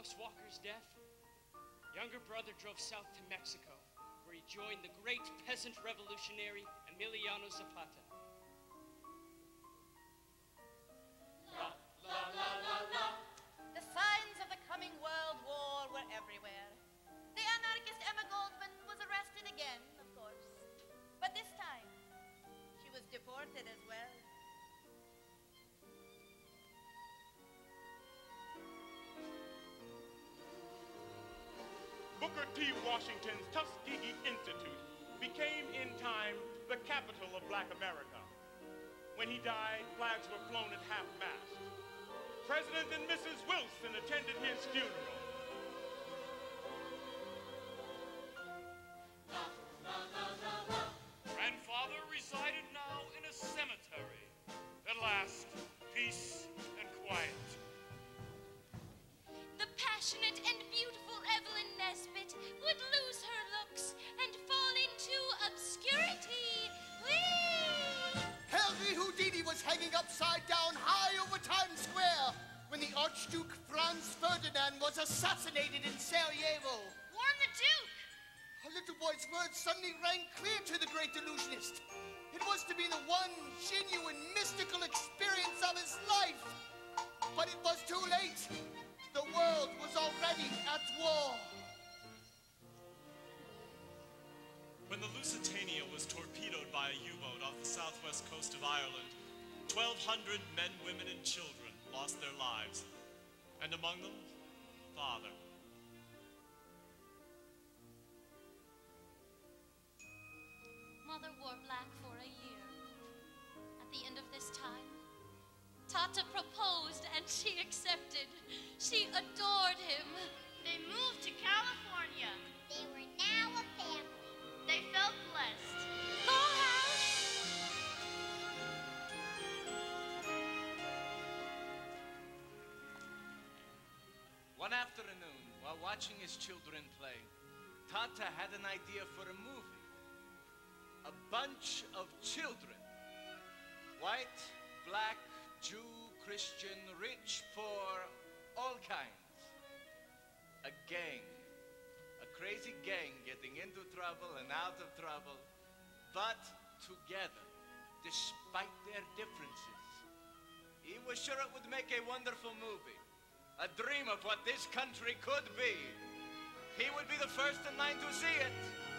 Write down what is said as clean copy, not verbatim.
Klaus Walker's death, younger brother drove south to Mexico, where he joined the great peasant revolutionary Emiliano Zapata. La, la, la, la, la. The signs of the coming world war were everywhere. The anarchist Emma Goldman was arrested again, of course. But this time, she was deported as well. Booker T. Washington's Tuskegee Institute became in time the capital of Black America. When he died, flags were flown at half-mast. President and Mrs. Wilson attended his funeral. Grandfather resided now in a cemetery. At last, peace and quiet. The passionate and beautiful Evelyn Nesbit would lose her looks and fall into obscurity. Whee! Henry Houdini was hanging upside down high over Times Square when the Archduke Franz Ferdinand was assassinated in Sarajevo. Warn the Duke! A little boy's words suddenly rang clear to the great illusionist. It was to be the one genuine mystical experience of his life. But it was too late. The world was already at war. When the Lusitania was torpedoed by a U-boat off the southwest coast of Ireland, 1,200 men, women, and children lost their lives. And among them, Father. Mother wore black for a year. At the end of this time, Tata proposed and she accepted. She adored him. They moved to California. They were now a family. They felt blessed. One afternoon, while watching his children play, Tata had an idea for a movie. A bunch of children. White, black, Jew, Christian, rich, poor, all kinds. A gang. A crazy gang getting into trouble and out of trouble, but together, despite their differences. He was sure it would make a wonderful movie. A dream of what this country could be. He would be the first in line to see it.